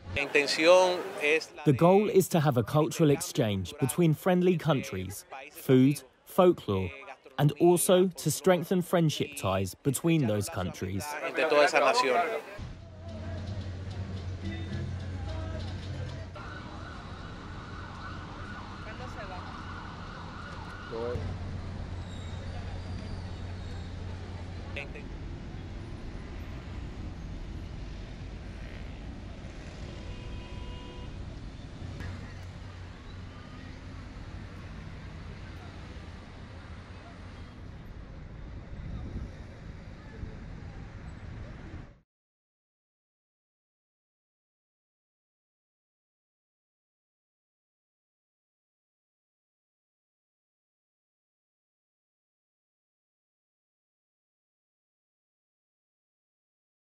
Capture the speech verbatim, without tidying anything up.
The goal is to have a cultural exchange between friendly countries, food, folklore, and also to strengthen friendship ties between those countries. Go ahead.